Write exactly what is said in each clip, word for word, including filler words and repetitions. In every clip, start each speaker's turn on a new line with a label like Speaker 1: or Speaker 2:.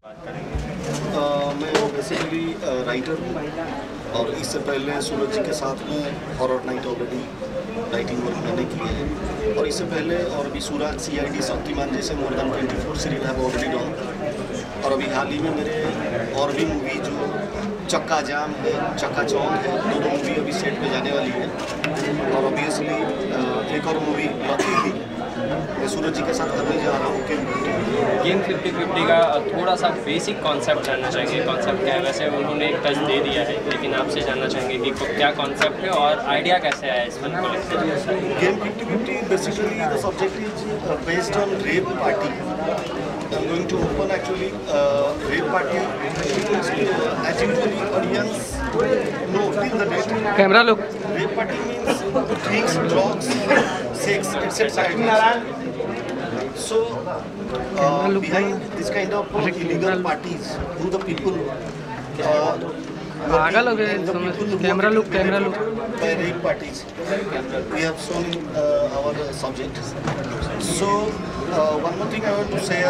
Speaker 1: uh, मैं basically writer हूँ और इससे पहले सूरज जी के साथ में horror night already writing work मैंने की है और इससे पहले और अभी सूरज सी आई डी शक्तिमान जैसे more than twenty four series है ऑलरेडी डन और अभी हाल ही में मेरे और भी मूवी जो चक्का जाम है चक्का चौंक है दोनों मूवी अभी सेट पे जाने वाली है और ऑब्वियसली एक और मूवी लकी थी मैं सूरज जी के साथ करने जा रहा हूँ कि
Speaker 2: गेम फिफ्टी फिफ्टी का थोड़ा सा बेसिक कॉन्सेप्ट जानना चाहेंगे। कॉन्सेप्ट क्या है? वैसे उन्होंने एक टच दे दिया है लेकिन आपसे जानना चाहेंगे कि क्या कॉन्सेप्ट है और आइडिया कैसे आया इस फिल्म को लेकर।
Speaker 1: Game fifty fifty basically the subject is based on rape party. I'm going to open actually uh, rape party because uh, as usually audience know till the date.
Speaker 3: Camera look.
Speaker 1: Rape party means drinks, drugs, sex, et cetera. So uh, behind this kind of illegal parties, who the people uh,
Speaker 3: आगल हो गए camera look camera look
Speaker 1: by rape parties we have shown in uh, our subject. So uh, one more thing I want to say,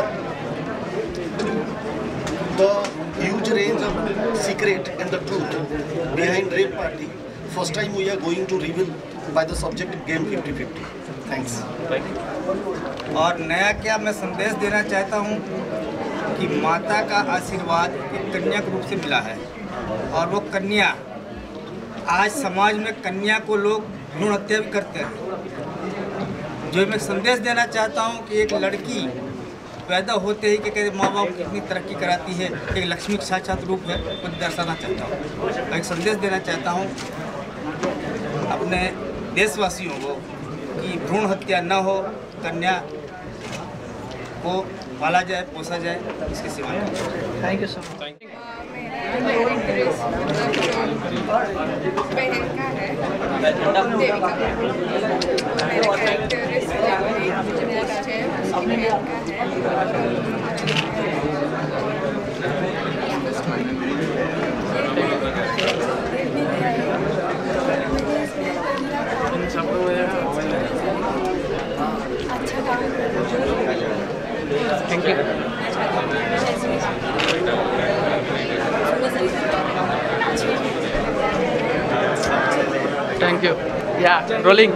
Speaker 1: the huge range of secret and the truth behind rape party first time we are going to reveal by the subject game fifty fifty. Thanks.
Speaker 4: और नया क्या मैं संदेश देना चाहता हूँ कि माता का आशीर्वाद एक कन्या के रूप से मिला है और वो कन्या आज समाज में कन्या को लोग भ्रूण हत्या भी करते हैं। जो मैं संदेश देना चाहता हूँ कि एक लड़की पैदा होते ही कि कहते माँ बाप कितनी तरक्की कराती है, एक लक्ष्मी का साक्षात रूप है, वो दर्शाना चाहता हूँ। एक संदेश देना चाहता हूँ अपने देशवासियों को कि भ्रूण हत्या न हो, कन्या को पाला जाए, पोसा जाए, इसकी सेवा करें।
Speaker 3: Thank you so much.
Speaker 5: बहन का है देविका, मेरा कैरेक्टर इस फिल्म में मुझे मिला है उसकी बहन का है। अच्छा काम
Speaker 3: थैंक यू थैंक यू या रोलिंग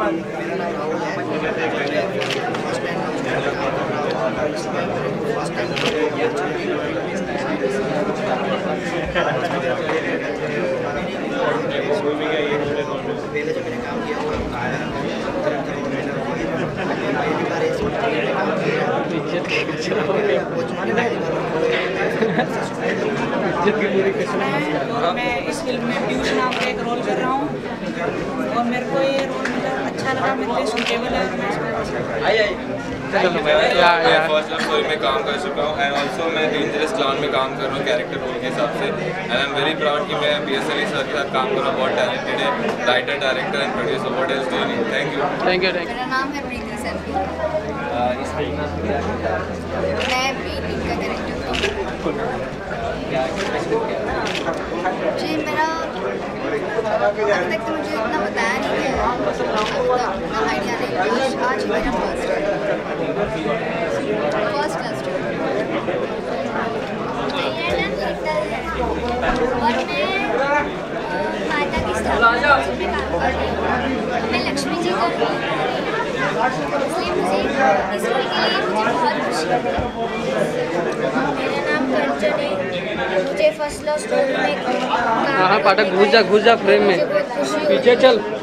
Speaker 6: मैं इस फिल्म में पीयूष नाम का एक रोल कर रहा हूँ और मेरे को ये रोल मतलब अच्छा लगा, मेरे लिए सूटेबल है।
Speaker 7: मैं फर्स्ट लव स्टोरी में काम कर चुका हूँ एंड ऑल्सो मैं डेंजरस क्लाउन में काम कर रहा हूँ कैरेक्टर रोल के हिसाब से and I am very proud कि मैं बी एस एल सर के साथ काम कर रहा हूँ। बहुत टैलेंटेड है writer, director and producer. What else do you need? Thank you
Speaker 3: thank you thank
Speaker 5: मेरा नाम है प्रीति सर। मैं बेटी का कैरेक्टर जी मेरा अभी तक तो मुझे इतना बताया नहीं गया, इतना आइडिया नहीं। आज ही मेरा फर्स्ट फर्स्ट क्लास और मैं माता की स्थापना में काम कर रही हूँ। मैं लक्ष्मी जी का रोल कर रही हूँ, इसलिए मुझे इस रोल के लिए मुझे बहुत खुशी है। मेरा नाम कंचन है, मुझे फर्स्ट लव स्टोरी में
Speaker 3: हाँ हाँ पाठक घुस जा घुस जा फ्रेम में पीछे चल।